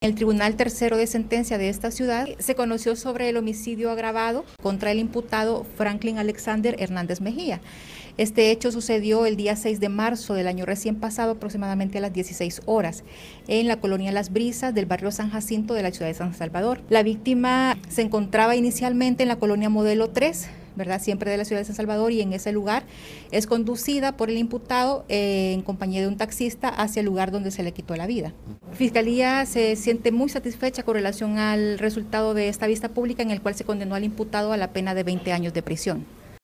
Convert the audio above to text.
El Tribunal Tercero de Sentencia de esta ciudad se conoció sobre el homicidio agravado contra el imputado Franklin Alexander Hernández Mejía. Este hecho sucedió el día 6 de marzo del año recién pasado, aproximadamente a las 16 horas, en la colonia Las Brisas del barrio San Jacinto de la ciudad de San Salvador. La víctima se encontraba inicialmente en la colonia Modelo 3, ¿verdad? Siempre de la ciudad de San Salvador, y en ese lugar es conducida por el imputado en compañía de un taxista hacia el lugar donde se le quitó la vida. Fiscalía se siente muy satisfecha con relación al resultado de esta vista pública, en el cual se condenó al imputado a la pena de 20 años de prisión.